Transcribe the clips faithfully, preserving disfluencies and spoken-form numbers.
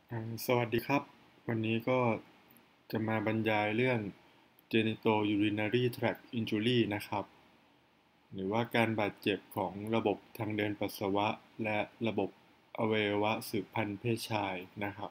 อ่าสวัสดีครับวันนี้ก็จะมาบรรยายเรื่อง genitourinary tract injury นะครับหรือว่าการบาดเจ็บของระบบทางเดินปัสสาวะและระบบอวัยวะสืบพันธุ์เพศชายนะครับ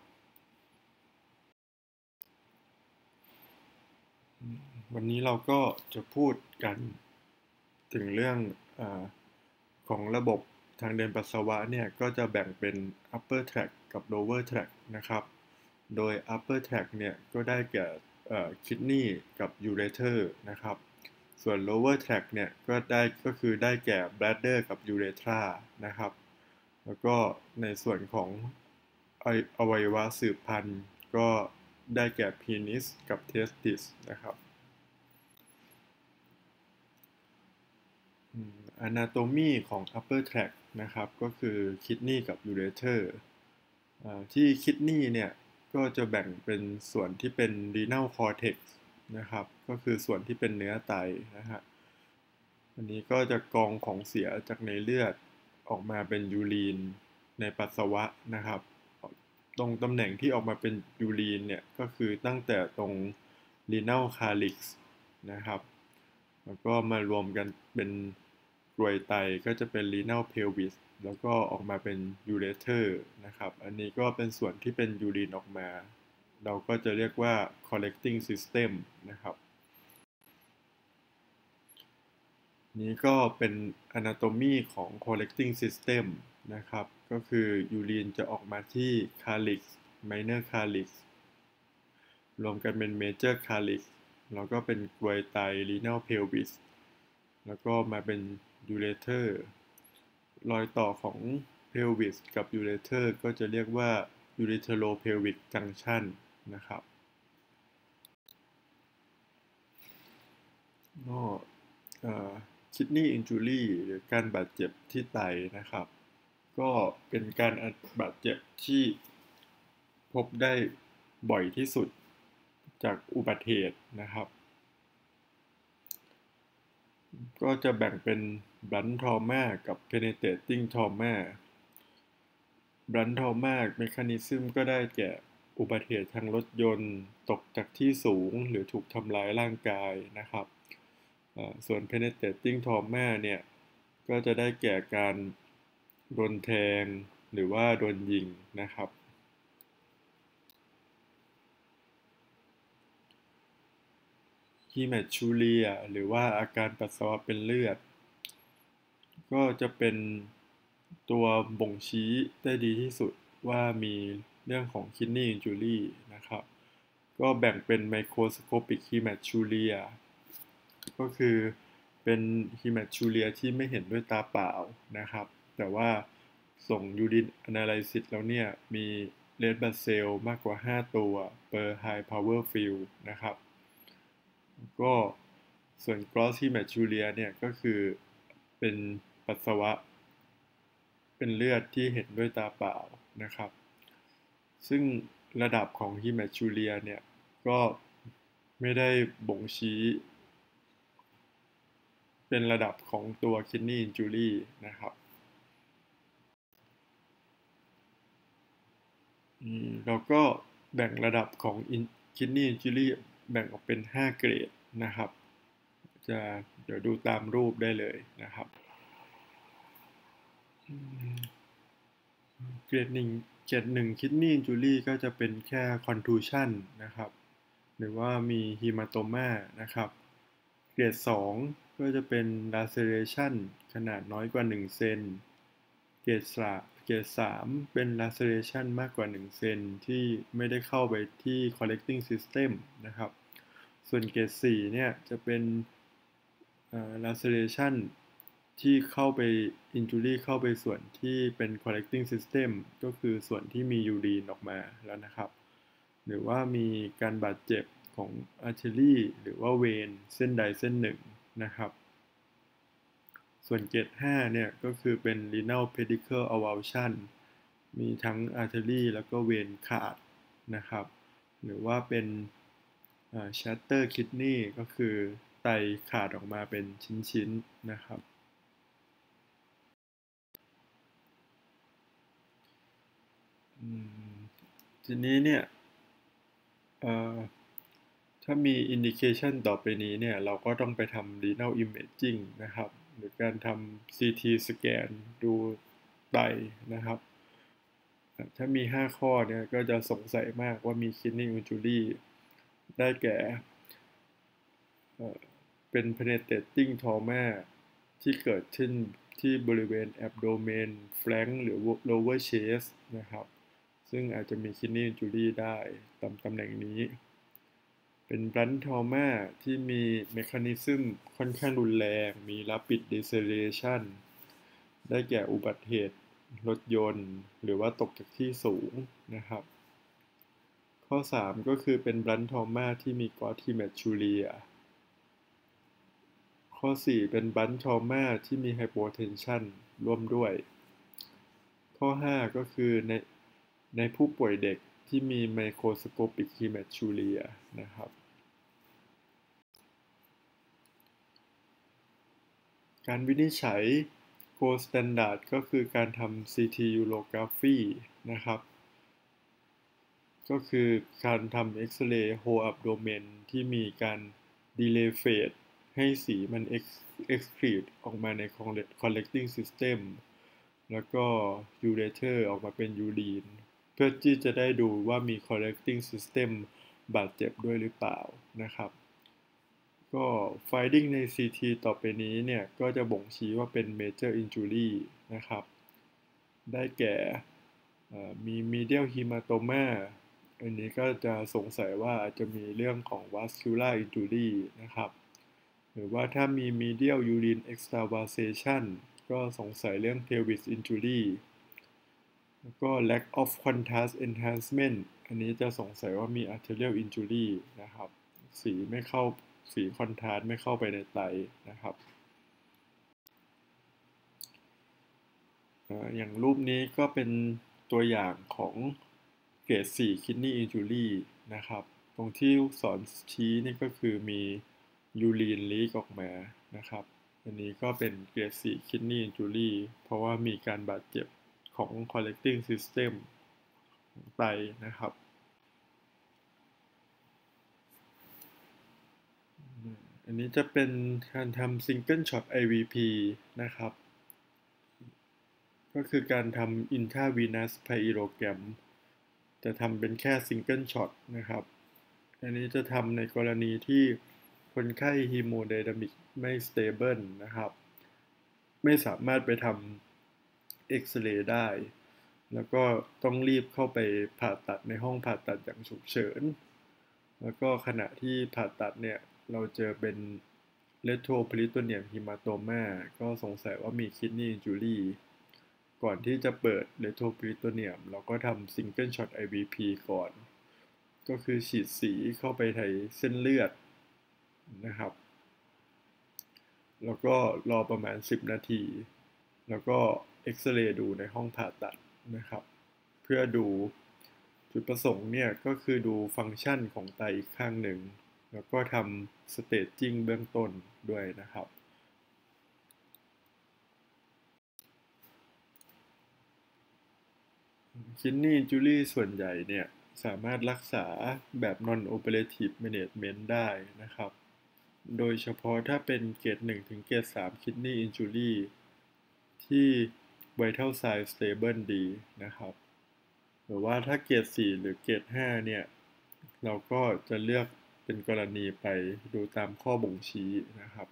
วันนี้เราก็จะพูดกันถึงเรื่องอาของระบบทางเดินปัสสาวะเนี่ยก็จะแบ่งเป็น upper tract กับ lower tract นะครับโดย upper tract เนี่ยก็ได้แก่คิดนีย์กับ ureter นะครับส่วน lower tract เนี่ยก็ได้ก็คือได้แก่ bladder กับ urethra นะครับแล้วก็ในส่วนของอวัยวะสืบพันธุ์ก็ได้แก่ penis กับ testis นะครับ Anatomy ของ upper tract นะครับก็คือ kidney กับ ureter ที่ kidney เนี่ยก็จะแบ่งเป็นส่วนที่เป็น renal cortex นะครับก็คือส่วนที่เป็นเนื้อไตนะฮะอันนี้ก็จะกรองของเสียจากในเลือดออกมาเป็นยูรีนในปัสสาวะนะครับตรงตำแหน่งที่ออกมาเป็นยูรีนเนี่ยก็คือตั้งแต่ตรง renal calyx นะครับแล้วก็มารวมกันเป็นกรวยไตก็จะเป็น renal pelvis แล้วก็ออกมาเป็น ureter นะครับอันนี้ก็เป็นส่วนที่เป็นยูรีนออกมาเราก็จะเรียกว่า collecting system นะครับนี้ก็เป็น anatomy ของ collecting system นะครับก็คือยูรีนจะออกมาที่ calyx minor calyx รวมกันเป็น major calyx แล้วก็เป็นกรวยไต renal pelvis แล้วก็มาเป็น ureter รอยต่อของ pelvis กับ ureter ก็จะเรียกว่า uretero-pelvic junction นะครับก็คิดนีย์อินจูรี่หรือการบาดเจ็บที่ไตนะครับก็เป็นการบาดเจ็บที่พบได้บ่อยที่สุดจากอุบัติเหตุนะครับก็จะแบ่งเป็น blunt trauma กับ penetrating trauma blunt trauma mechanism ก็ได้แก่อุบัติเหตุทางรถยนต์ตกจากที่สูงหรือถูกทำร้ายร่างกายนะครับส่วน penetrating trauma เนี่ยก็จะได้แก่การโดนแทงหรือว่าโดนยิงนะครับ hematuria หรือว่าอาการปัสสาวะเป็นเลือดก็จะเป็นตัวบ่งชี้ได้ดีที่สุดว่ามีเรื่องของ kidney injury นะครับก็แบ่งเป็น microscopic hematuria ก็คือเป็น hematuria ที่ไม่เห็นด้วยตาเปล่านะครับแต่ว่าส่ง urine analysis แล้วเนี่ยมี red blood cell มากกว่าห้าตัว per high power field นะครับก็ส่วน gross hematuria เนี่ยก็คือเป็นปัสสาวะเป็นเลือดที่เห็นด้วยตาเปล่านะครับซึ่งระดับของ hematuria เนี่ยก็ไม่ได้บ่งชี้เป็นระดับของตัว kidney injury นะครับแล้วก็แบ่งระดับของ kidney injury แบ่งออกเป็นห้าเกรดนะครับจะเดี๋ยวดูตามรูปได้เลยนะครับเกรดหนึ่งเกรดหนึ่ง kidney injury ก็จะเป็นแค่ contusion นะครับหรือว่ามี hematoma นะครับเกรดสองก็จะเป็น laceration ขนาดน้อยกว่าหนึ่งเซนเกรดสามเกรดสามเป็น laceration มากกว่าหนึ่งเซนที่ไม่ได้เข้าไปที่ collecting system นะครับส่วนเกรดสี่เนี่ยจะเป็น laceration ที่เข้าไป injury เข้าไปส่วนที่เป็น collecting system ก็คือส่วนที่มียูรีนออกมาแล้วนะครับหรือว่ามีการบาดเจ็บของ artery หรือว่าเวนเส้นใดเส้นหนึ่งนะครับส่วนเกรดห้าเนี่ยก็คือเป็น renal pedicle avulsion มีทั้ง artery แล้วก็เวนขาดนะครับหรือว่าเป็น shatter kidney ก็คือไตขาดออกมาเป็นชิ้นๆนะครับทีนี้เนี่ยถ้ามี indication ต่อไปนี้เนี่ยเราก็ต้องไปทำ renal imaging นะครับหรือการทำ ซี ที scan ดูไตนะครับถ้ามีห้าข้อเนี่ยก็จะสงสัยมากว่ามี kidney injury ได้แก่เป็น penetrating trauma ที่เกิดขึ้นที่บริเวณ abdomen flank หรือ lower chest นะครับซึ่งอาจจะมี kidney injury ได้ตามตำแหน่งนี้เป็น blunt trauma ที่มี mechanism ค่อนข้างรุนแรงมี rapid deceleration ได้แก่อุบัติเหตุรถยนต์หรือว่าตกจากที่สูงนะครับข้อสามก็คือเป็น blunt trauma ที่มี gross hematuria ข้อสี่เป็น blunt trauma ที่มี hypotension ร่วมด้วยข้อห้าก็คือในในผู้ป่วยเด็กที่มี microscopic hematuria นะครับการวินิจฉัย gold standard ก็คือการทำ ซี ที urography นะครับก็คือการทำเอ็กซเรย์ whole abdomen ที่มีการ delay phase ให้สีมัน excrete ออกมาใน collecting system แล้วก็ ureter ออกมาเป็นยูรีนเพื่อที่จะได้ดูว่ามี collecting system บาดเจ็บด้วยหรือเปล่านะครับก็ finding ใน ซี ที ต่อไปนี้เนี่ยก็จะบ่งชี้ว่าเป็น major injury นะครับได้แก่มี medial hematoma อันนี้ก็จะสงสัยว่าอาจจะมีเรื่องของ vascular injury นะครับหรือว่าถ้ามี medial urine extravasation ก็สงสัยเรื่อง pelvis injury แล้วก็ lack of contrast enhancement อันนี้จะสงสัยว่ามี arterial injury นะครับสีไม่เข้าสีคอนทราสต์ไม่เข้าไปในไตนะครับอย่างรูปนี้ก็เป็นตัวอย่างของเกรดสี่ kidney injury นะครับตรงที่ลูกศรชี้นี่ก็คือมียูรีนลีกออกมานะครับอันนี้ก็เป็นเกรดสี่ kidney injury เพราะว่ามีการบาดเจ็บของ collecting system ของไตนะครับอันนี้จะเป็นการทำ single shot ไอ วี พี นะครับก็คือการทำ intravenous pyelogram จะทำเป็นแค่ single shot นะครับอันนี้จะทำในกรณีที่คนไข้ hemodynamic ไม่ stable นะครับไม่สามารถไปทำเอ็กซเรย์ได้แล้วก็ต้องรีบเข้าไปผ่าตัดในห้องผ่าตัดอย่างฉุกเฉินแล้วก็ขณะที่ผ่าตัดเนี่ยเราเจอเป็น retroperitoneal hematoma ก็สงสัยว่ามี kidney injury ก่อนที่จะเปิด retroperitoneum เราก็ทำ single shot ไอ วี พี ก่อนก็คือฉีดสีเข้าไปในเส้นเลือดนะครับแล้วก็รอประมาณสิบนาทีแล้วก็เอ็กซเรย์ดูในห้องผ่าตัดนะครับเพื่อดูจุดประสงค์เนี่ยก็คือดูฟังก์ชันของไตอีกข้างหนึ่งแล้วก็ทำสเตจจิ้งเบื้องต้นด้วยนะครับkidney injury ส่วนใหญ่เนี่ยสามารถรักษาแบบ non-operative management ได้นะครับโดยเฉพาะถ้าเป็นเกรดหนึ่งถึงเกรดสาม kidney injury ที่ vital sign stable ดีนะครับหรือว่าถ้าเกรดสี่หรือเกรดห้าเนี่ยเราก็จะเลือกเป็นกรณีไปดูตามข้อบ่งชี้นะครับ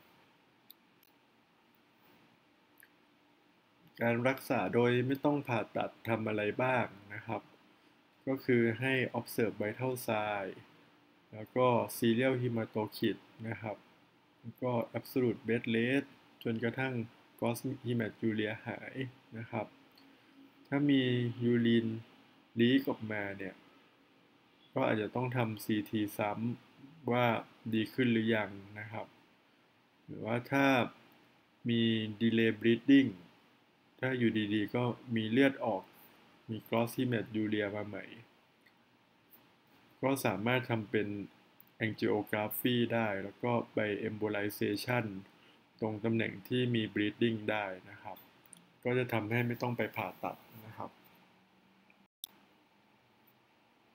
การรักษาโดยไม่ต้องผ่าตัดทำอะไรบ้างนะครับก็คือให้ observe vital sign แล้วก็ serial hematocrit นะครับแล้วก็ absolute bed rate จนกระทั่ง gross hematuria หายนะครับถ้ามียูรีนลีกออกมาเนี่ยก็อาจจะต้องทำ ซี ที ซ้ำว่าดีขึ้นหรือยังนะครับหรือว่าถ้ามี delay bleeding ถ้าอยู่ดีๆก็มีเลือดออกมี gross hematuria มาใหม่ก็สามารถทำเป็น angiography ได้แล้วก็ไป embolization ตรงตำแหน่งที่มี bleeding ได้นะครับก็จะทำให้ไม่ต้องไปผ่าตัดนะครับ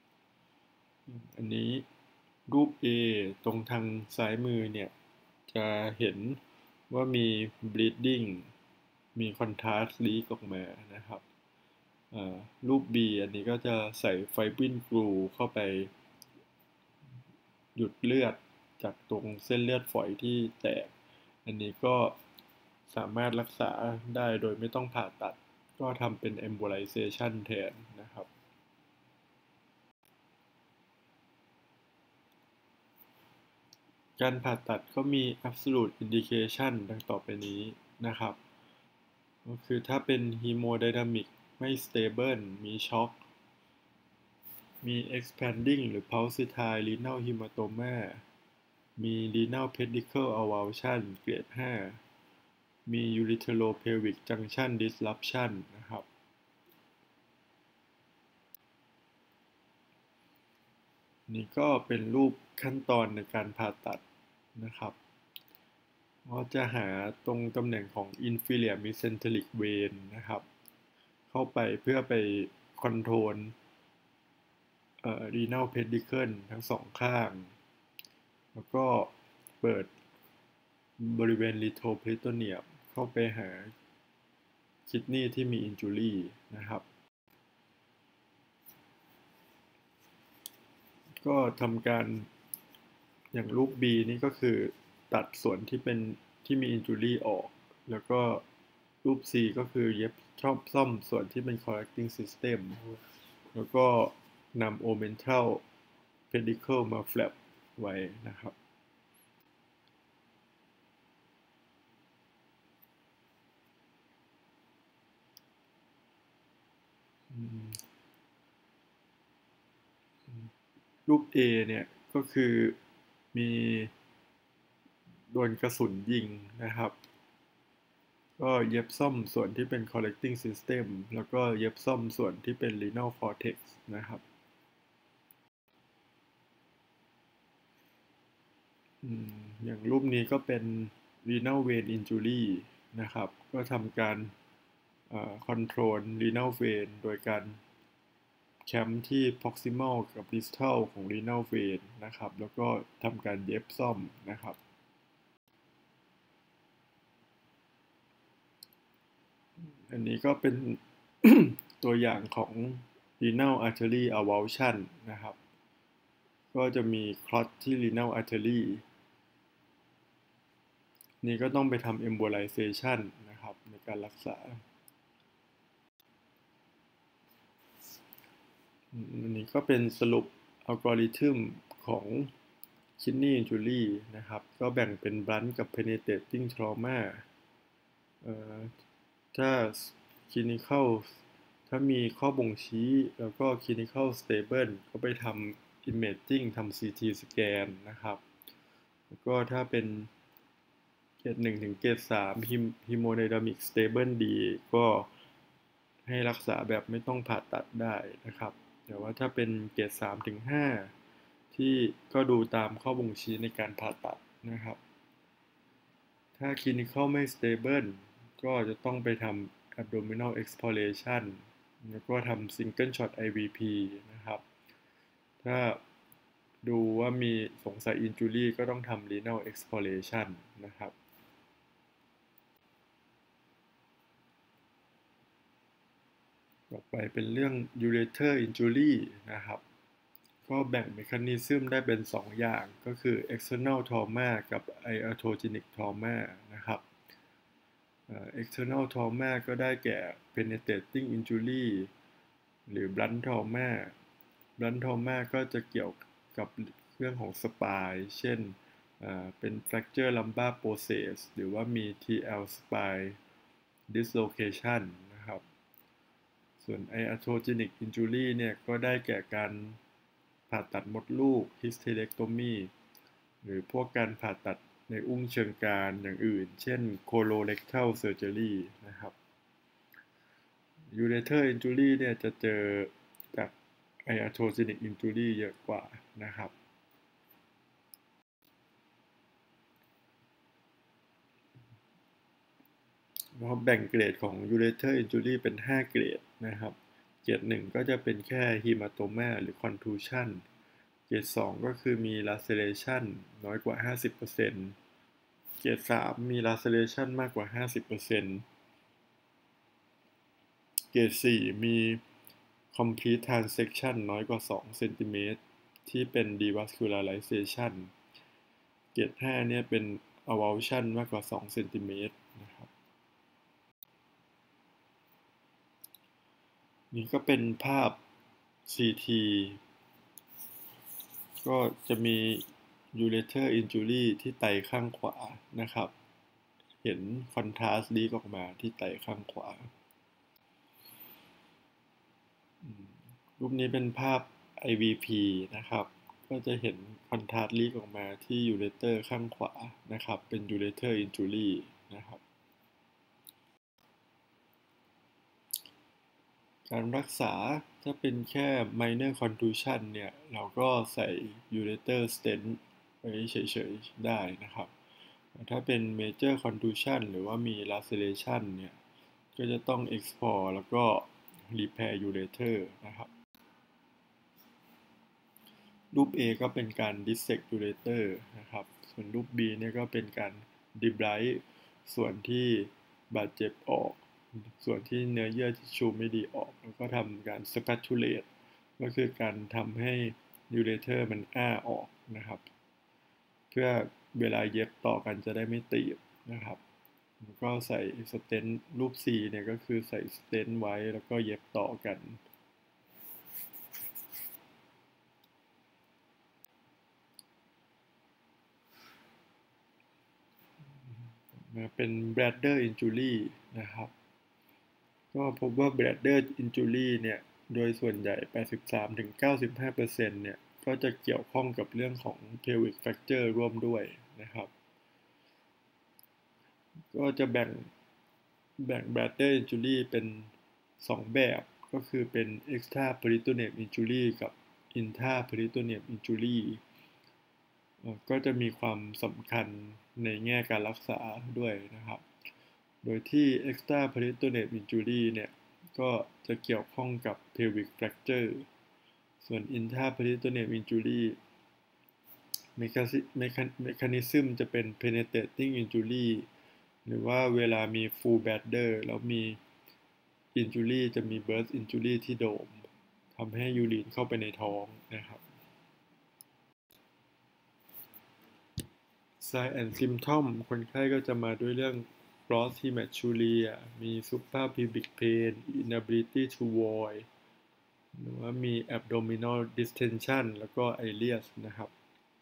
อันนี้รูป A ตรงทางซ้ายมือเนี่ยจะเห็นว่ามี bleeding มี contrast leak ออกมานะครับรูป B อันนี้ก็จะใส่ไฟบรินกลูเข้าไปหยุดเลือดจากตรงเส้นเลือดฝอยที่แตกอันนี้ก็สามารถรักษาได้โดยไม่ต้องผ่าตัดก็ทำเป็น embolization แทนนะครับการผ่าตัดก็มี absolute indication ดังต่อไปนี้นะครับก็คือถ้าเป็น hemodynamic ไม่ stable มีช็อคมี expanding หรือ pulsatile renal hematoma มี renal pedicle avulsion เกรด ห้า มี ureteropelvic junction disruption นะครับนี่ก็เป็นรูปขั้นตอนในการผ่าตัดนะครับเราจะหาตรงตำแหน่งของ inferior mesenteric vein นะครับเข้าไปเพื่อไปคอนโทรลเอ่อ renal pedicle ทั้งสองข้างแล้วก็เปิดบริเวณ retroperitoneum เข้าไปหาคิดนีที่มี injury นะครับก็ทำการอย่างรูป B นี่ก็คือตัดส่วนที่เป็นที่มี injury ออกแล้วก็รูป C ก็คือเย็บชอบซ่อมส่วนที่เป็น correcting system แล้วก็นำ omental pedicle มา flap ไว้นะครับรูป A เนี่ยก็คือมีโดนกระสุนยิงนะครับก็เย็บซ่อมส่วนที่เป็น collecting system แล้วก็เย็บซ่อมส่วนที่เป็น renal cortex นะครับอย่างรูปนี้ก็เป็น renal vein injury นะครับก็ทำการ control renal vein โดยการแคมป์ที่ proximal กับ distal ของ renal vein นะครับแล้วก็ทำการเย็บซ่อมนะครับอันนี้ก็เป็น ตัวอย่างของ renal artery avulsion นะครับก็จะมี clot ที่ renal artery นี่ก็ต้องไปทำ embolization นะครับในการรักษาอันนี้ก็เป็นสรุปอัลกอริทึมของ kidney injury นะครับก็แบ่งเป็น blunt กับ penetrating trauma ถ้า clinical ถ้ามีข้อบ่งชี้แล้วก็ clinical stable ก็ไปทำ imaging ทำ ซี ที scan นะครับแล้วก็ถ้าเป็นเกรดหนึ่งถึงเกรดสาม hemodynamic stable ดีก็ให้รักษาแบบไม่ต้องผ่าตัดได้นะครับแต่ว่าถ้าเป็นเกรดสามถึงห้าที่ก็ดูตามข้อบ่งชี้ในการผ่าตัดนะครับถ้า clinical ไม่ stable ก็จะต้องไปทำ abdominal exploration แล้วก็ทำ single shot ไอ วี พี นะครับถ้าดูว่ามีสงสัย injury ก็ต้องทำ renal exploration นะครับต่อไปเป็นเรื่อง ureter injury นะครับก็แบ่งเมคานิซึมได้เป็นสองอย่างก็คือ external trauma กับ iatrogenic trauma นะครับ external trauma ก็ได้แก่ penetrating injury หรือ blunt trauma blunt trauma ก็จะเกี่ยวกับเรื่องของ spine เช่นเป็น fracture lumbar process หรือว่ามี ที แอล spine dislocation นะครับส่วน iatrogenic injury เนี่ยก็ได้แก่การผ่าตัดมดลูก hysterectomy หรือพวกการผ่าตัดในอุ้งเชิงกรานอย่างอื่นเช่น colorectal surgery นะครับ ureter injury เนี่ยจะเจอจาก iatrogenic injury เยอะกว่านะครับเราแบ่งเกรดของ ureter injury เป็นห้าเกรดนะครับเกรดหนึ่งก็จะเป็นแค่ hematoma หรือ contusion เกรดสองก็คือมี laceration น้อยกว่า ห้าสิบเปอร์เซ็นต์ เกรดสามมี laceration มากกว่า ห้าสิบเปอร์เซ็นต์ เกรดสี่มี complete transection น้อยกว่าสองเซนติเมตรที่เป็น devascularization เกรดห้าเนี่ยเป็น avulsion มากกว่าสองเซนติเมตรนะครับนี่ก็เป็นภาพ ซี ที ก็จะมี ureter injury ที่ไตข้างขวานะครับ เห็น contrast leak ออกมาที่ไตข้างขวารูปนี้เป็นภาพ ไอ วี พี นะครับก็จะเห็น contrast leak ออกมาที่ ureter ข้างขวานะครับเป็น ureter injury นะครับการรักษาถ้าเป็นแค่ minor contusion เนี่ยเราก็ใส่ ureter stent ไว้เฉยๆได้นะครับถ้าเป็น major contusion หรือว่ามี laceration เนี่ยก็จะต้อง explore แล้วก็ repair ureter นะครับรูป A ก็เป็นการ dissect ureter นะครับส่วนรูป B เนี่ยก็เป็นการ debride ส่วนที่บาดเจ็บออกส่วนที่เนื้อเยื่อทิชชูไม่ดีออกแล้วก็ทำการ spatulate ก็คือการทำให้ ureter มันอ้าออกนะครับเพื่อเวลาเย็บต่อกันจะได้ไม่ตีบนะครับแล้วก็ใส่สเตนต์รูป C เนี่ยก็คือใส่สเตนต์ไว้แล้วก็เย็บต่อกันมาเป็น bladder injury นะครับก็พบว่า bladder injury เนี่ยโดยส่วนใหญ่ แปดสิบสามถึงเก้าสิบห้าเปอร์เซ็นต์ เนี่ยก็จะเกี่ยวข้องกับเรื่องของ pelvic fracture ร่วมด้วยนะครับก็จะแบ่งแบ่ง bladder injury เป็นสองแบบก็คือเป็น extra peritoneal injury กับ intra peritoneal injury ก็จะมีความสำคัญในแง่การรักษาด้วยนะครับโดยที่ extra peritoneal injury เนี่ยก็จะเกี่ยวข้องกับ pelvic fracture ส่วน intra peritoneal injury mechanism จะเป็น penetrating injury หรือว่าเวลามี full bladder แล้วมี injury จะมี burst injury ที่โดมทำให้ยูรีนเข้าไปในท้องนะครับ Sign and Symptom คนไข้ก็จะมาด้วยเรื่อง gross hematuria มี suprapubic pain inability to void หรือว่ามี abdominal distension แล้วก็ ileus นะครับ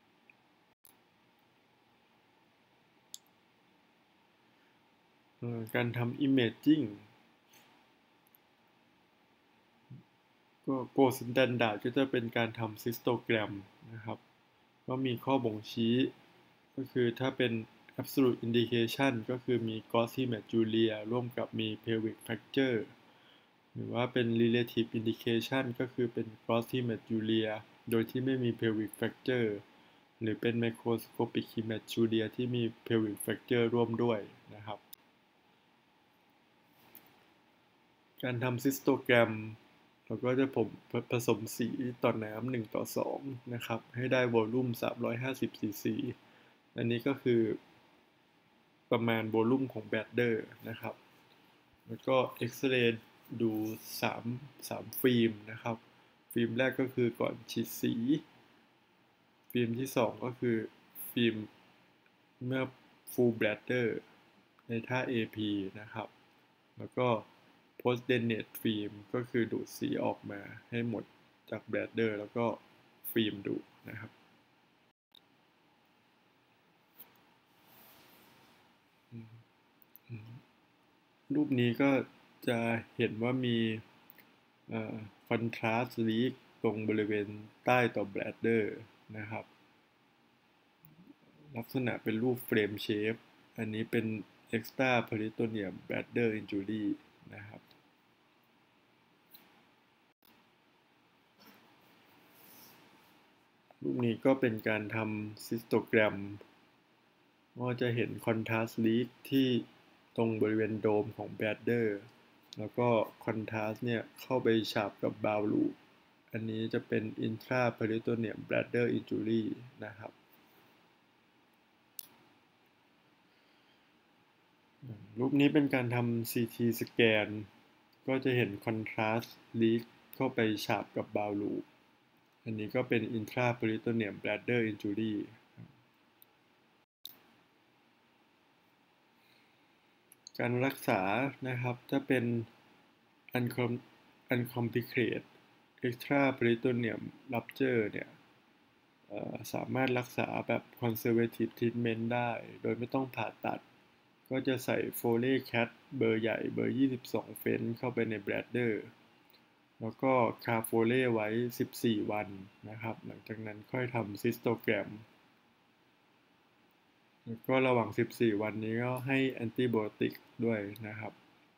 การทำ imaging ก็ gold standard ก็จะเป็นการทำ cystogram นะครับก็มีข้อบ่งชี้ก็คือถ้าเป็น absolute indication ก็คือมี gross hematuria ร่วมกับมี pelvic fracture หรือว่าเป็น relative indication ก็คือเป็น gross hematuria โดยที่ไม่มี pelvic fracture หรือเป็น microscopic hematuria ที่มี pelvic fracture ร่วมด้วยนะครับการทำ cystogram เราก็จะผมผสมสีต่อน้ำหนึ่งต่อสองนะครับให้ได้วอลลุ่มสามร้อยห้าสิบซีซีอันนี้ก็คือประมาณวอลลุ่มของแบดเดอร์นะครับแล้วก็เอ็กซเรย์ดู3 3ฟิล์มนะครับฟิล์มแรกก็คือก่อนฉีดสีฟิล์มที่สองก็คือฟิล์มเมื่อ full bladder ในท่า เอ พี นะครับแล้วก็ post drainage film ก็คือดูดสีออกมาให้หมดจาก bladder แล้วก็ฟิล์มดูนะครับรูปนี้ก็จะเห็นว่ามีคอนทราสต์ลีกตรงบริเวณใต้ต่อ bladder นะครับลักษณะเป็นรูปเฟรมเชฟอันนี้เป็น extra peritoneal bladder injury นะครับรูปนี้ก็เป็นการทำซิสโตแกรมก็จะเห็นคอนทราสต์ลีกที่ตรงบริเวณโดมของ bladder แล้วก็คอนทราสต์เนี่ยเข้าไปฉาบกับบาวลูปอันนี้จะเป็น intraperitoneum bladder injury นะครับรูปนี้เป็นการทำ ซี ที สแกนก็จะเห็น contrast leak เข้าไปฉาบกับบาวลูปอันนี้ก็เป็น intraperitoneum bladder injury การรักษานะครับถ้าเป็น uncomplicated extraperitoneum rupture เนี่ยสามารถรักษาแบบ conservative treatment ได้โดยไม่ต้องผ่าตัดก็จะใส่โฟเลแคทเบอร์ใหญ่เบอร์ยี่สิบสองเฟนเข้าไปในแบลดเดอร์แล้วก็คาโฟเลไว้สิบสี่วันนะครับหลังจากนั้นค่อยทำซิสโตแกรมแล้วก็ระหว่างสิบสี่วันนี้ก็ให้แอนติไบโอติกด้วยนะครับ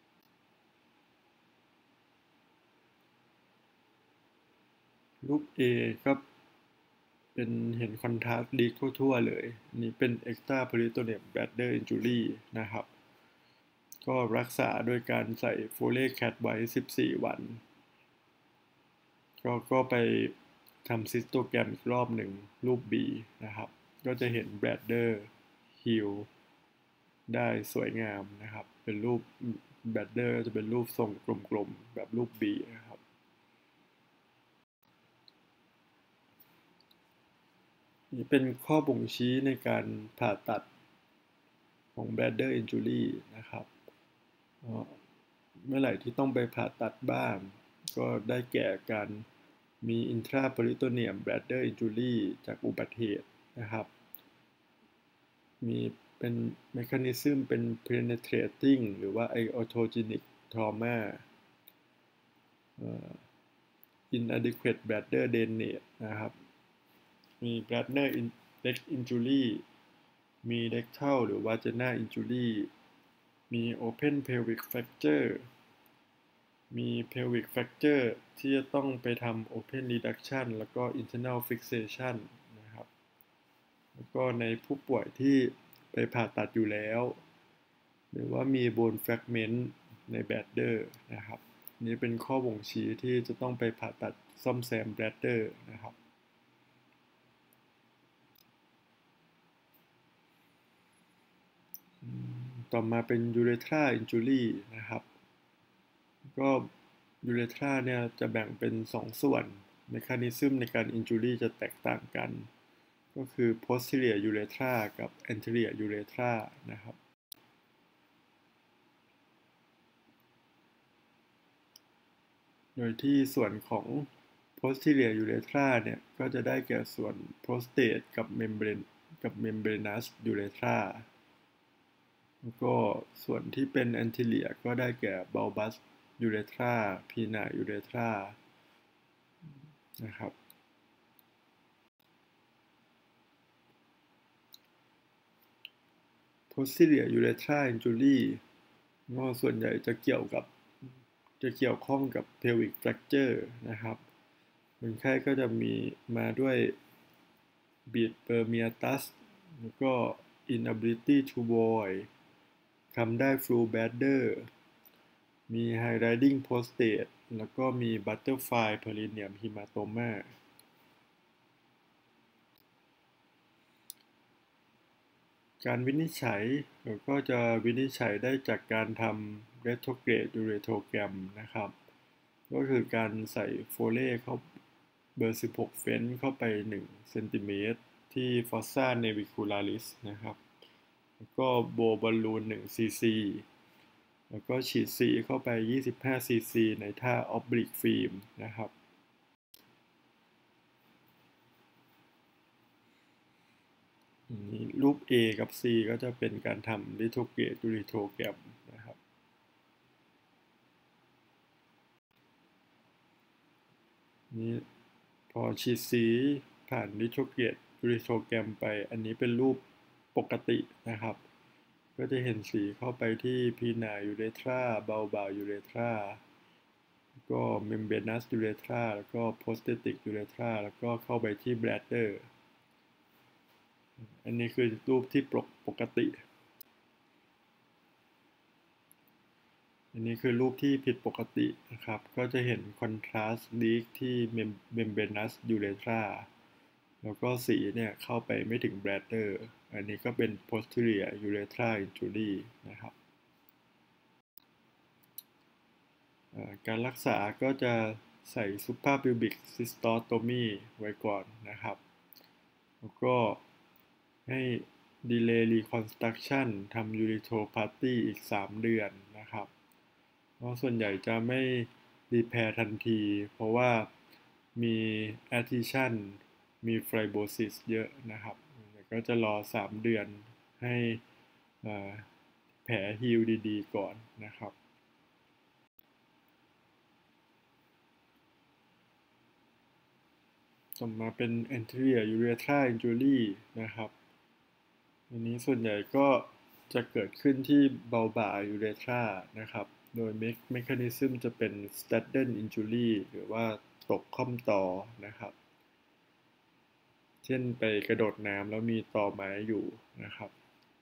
รูป A ก็เป็นเห็นคอนทราสต์ลีกทั่วๆเลยนี่เป็น extraperitoneum bladder injury นะครับก็รักษาโดยการใส่โฟเลแคทไว้สิบสี่วันก็ก็ไปทำซิสโตแกรมอีกรอบหนึ่งรูป B นะครับก็จะเห็นแบลดเดอร์ฮีลได้สวยงามนะครับเป็นรูปแบลดเดอร์จะเป็นรูปทรงกลมๆแบบรูป B นะครับนี่เป็นข้อบ่งชี้ในการผ่าตัดของ bladder injury นะครับเมื่อไหร่ที่ต้องไปผ่าตัดบ้างก็ได้แก่การมี intraperitoneum bladder injury จากอุบัติเหตุนะครับมีเป็น mechanism เป็น penetrating หรือว่า iatrogenic trauma inadequate bladder drainage นะครับมี bladder injury มี rectal หรือ vaginal injury มี open pelvic fracture มี pelvic fracture ที่จะต้องไปทำ open reduction แล้วก็ internal fixation นะครับแล้วก็ในผู้ป่วยที่ไปผ่าตัดอยู่แล้วหรือว่ามี bone fragment ใน bladder นะครับนี่เป็นข้อบ่งชี้ที่จะต้องไปผ่าตัดซ่อมแซม bladder นะครับต่อมาเป็น urethra injury นะครับก็ยูเรธราเนี่ยจะแบ่งเป็นสองส่วนเมคานิซึมในการ injury จะแตกต่างกันก็คือ posterior urethra กับ anterior urethra นะครับโดยที่ส่วนของ posterior urethra เนี่ยก็จะได้แก่ส่วน prostate กับ membrane กับ membranous urethra แล้วก็ส่วนที่เป็น anterior ก็ได้แก่ bulbous urethra pinna urethra นะครับ posterior urethra injury ก็ส่วนใหญ่จะเกี่ยวกับจะเกี่ยวข้องกับ pelvic fracture นะครับคนไข้ก็จะมีมาด้วย beat permeatus แล้วก็ inability to void คำได้ full bladder มี high riding prostate แล้วก็มี butterfly perineum hematoma การวินิจฉัยก็จะวินิจฉัยได้จากการทำ retrograde ureterogram นะครับก็คือการใส่โฟเลเข้าเบอร์สิบหกเฟนเข้าไปหนึ่งเซนติเมตรที่ fossa navicularis นะครับแล้วก็โบบอลลูนหนึ่งซีซีแล้วก็ฉีดสีเข้าไปยี่สิบห้าซีซีในท่า oblique film นะครับรูป A กับ C ก็จะเป็นการทำ retrograde ureterogram นะครับนี่พอฉีดสีผ่าน retrograde ureterogram ไปอันนี้เป็นรูปปกตินะครับก็จะเห็นสีเข้าไปที่ pinna urethra bulbar urethra ก็ membranous urethra แล้วก็ prostatic urethra แล้วก็เข้าไปที่ bladder อันนี้คือรูปที่ปกติอันนี้คือรูปที่ผิดปกตินะครับก็จะเห็น contrast leak ที่ membranous urethra แล้วก็สีเนี่ยเข้าไปไม่ถึง bladder อันนี้ก็เป็น posterior urethra injury นะครับการรักษาก็จะใส่ suprapubic cystotomy ไว้ก่อนนะครับแล้วก็ให้ delay reconstruction ทำ urethroplasty อีกสามเดือนนะครับเพราะส่วนใหญ่จะไม่ repair ทันทีเพราะว่ามี adhesion มี fibrosis เยอะนะครับก็จะรอสามเดือนให้แผลฮีลดีๆก่อนนะครับต่อมาเป็น anterior urethra injury นะครับอันนี้ส่วนใหญ่ก็จะเกิดขึ้นที่เบาบ่า urethra นะครับโดย mechanism จะเป็น sudden injury หรือว่าตกค่อมต่อนะครับเช่นไปกระโดดน้ำแล้วมีตอไม้อยู่นะครับ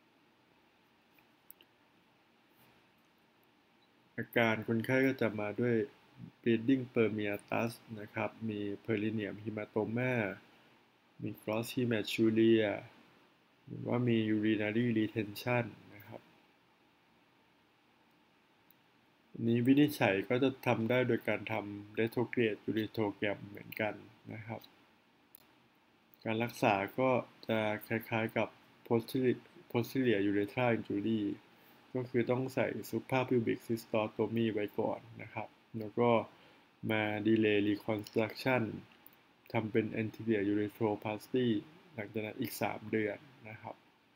อาการคนไข้ก็จะมาด้วย bleeding permeatus นะครับมี perineum hematoma มี gross hematuria หรือว่ามี urinary retention นะครับนี้วินิจฉัยก็จะทำได้โดยการทำ retrograde urethrogram เหมือนกันนะครับการรักษาก็จะคล้ายๆกับ posterior urethra injury ก็คือต้องใส่ suprapubic cystotomy ไว้ก่อนนะครับแล้วก็มา delay reconstruction ทำเป็น anterior urethroplasty หลังจากนั้นอีกสามเดือนนะครับ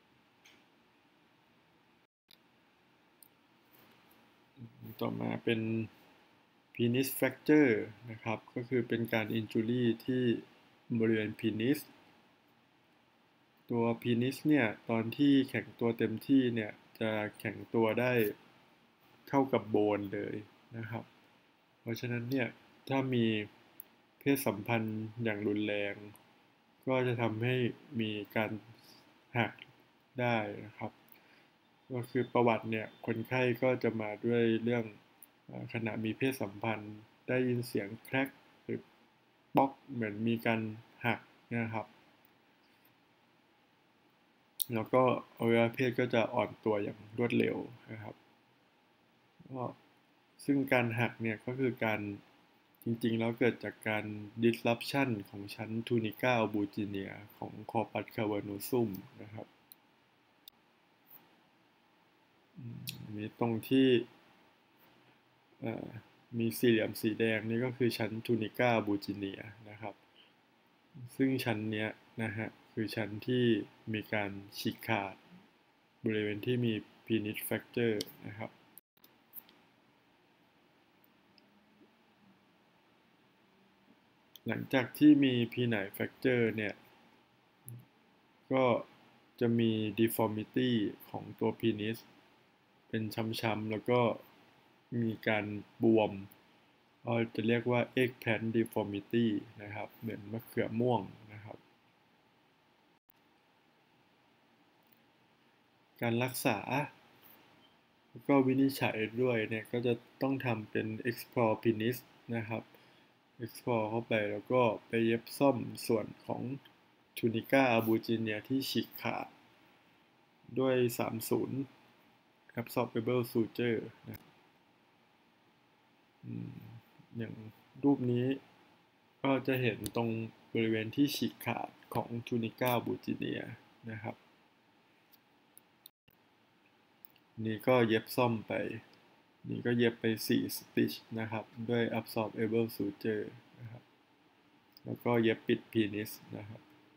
ต่อมาเป็น penis fracture นะครับก็คือเป็นการ injury ที่บริเวณ penis ตัว penis เนี่ยตอนที่แข็งตัวเต็มที่เนี่ยจะแข็งตัวได้เท่ากับโบนเลยนะครับเพราะฉะนั้นเนี่ยถ้ามีเพศสัมพันธ์อย่างรุนแรงก็จะทำให้มีการหักได้นะครับก็คือประวัติเนี่ยคนไข้ก็จะมาด้วยเรื่องขณะมีเพศสัมพันธ์ได้ยินเสียงแครกหรือป๊อกเหมือนมีการหักนะครับแล้วก็อวัยวะเพศก็จะอ่อนตัวอย่างรวดเร็วนะครับก็ซึ่งการหักเนี่ยก็คือการจริงๆแล้วเกิดจากการ disruption ของชั้น tunica albuginea ของ corpus cavernosum นะครับมีตรงที่มีสี่เหลี่ยมสีแดงนี่ก็คือชั้น tunica albuginea นะครับซึ่งชั้นเนี้ยนะฮะคือชั้นที่มีการฉีกขาดบริเวณที่มี penis fracture นะครับหลังจากที่มี penile fracture เนี่ยก็จะมี deformity ของตัว penis เป็นช้ำๆแล้วก็มีการบวมเราจะเรียกว่า eggplant deformity นะครับเหมือนมะเขือม่วงนะครับการรักษาแล้วก็วินิจฉัยด้วยเนี่ยก็จะต้องทำเป็น explore penis นะครับ explore เข้าไปแล้วก็ไปเย็บซ่อมส่วนของ tunica albuginea ที่ฉีกขาดด้วย สามสิบ absorbable suture นะอย่างรูปนี้ก็จะเห็นตรงบริเวณที่ฉีกขาดของ tunica albuginea นะครับนี่ก็เย็บซ่อมไปนี่ก็เย็บไปสี่ stitch นะครับด้วย absorbable suture นะครับแล้วก็เย็บปิด penis นะครับ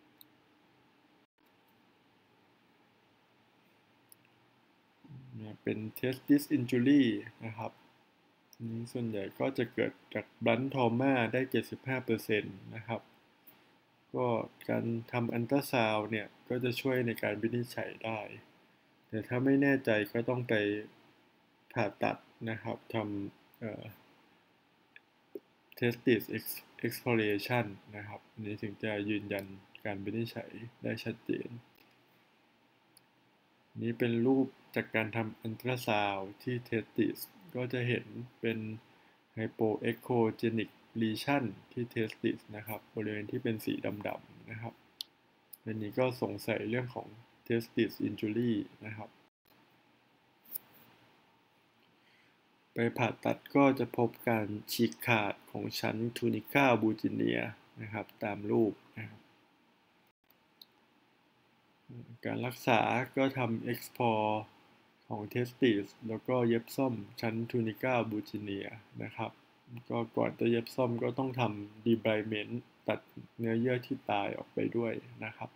เป็น testis injury นะครับนี้ส่วนใหญ่ก็จะเกิดจาก blunt trauma ได้ เจ็ดสิบห้าเปอร์เซ็นต์ นะครับก็การทำอัลตราซาวด์เนี่ยก็จะช่วยในการวินิจฉัยได้แต่ถ้าไม่แน่ใจก็ต้องไปผ่าตัดนะครับทำ testis exploration นะครับอันนี้ถึงจะยืนยันการวินิจฉัยได้ชัดเจนนี้เป็นรูปจากการทำอัลตราซาวด์ที่ testis ก็จะเห็นเป็น hypoechogenic lesion ที่ testis นะครับบริเวณที่เป็นสีดำๆนะครับอันนี้ก็สงสัยเรื่องของ testis injury นะครับไปผ่าตัดก็จะพบการฉีกขาดของชั้น tunica buccinia นะครับตามรูปนะครับการรักษาก็ทำ export ของ testis แล้วก็เย็บส้มชั้น tunica buccinia นะครับก็ก่อนจะเย็บส้มก็ต้องทำ debridement ตัดเนื้อเยื่อที่ตายออกไปด้วยนะครับ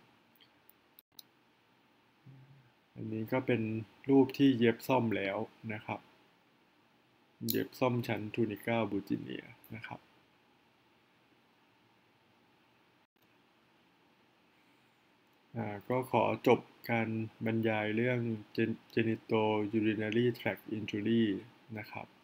อันนี้ก็เป็นรูปที่เย็บส้มแล้วนะครับเย็บส้มชั้น tunica buccinia นะครับก็ขอจบการบรรยายเรื่อง genitourinary tract injury นะครับ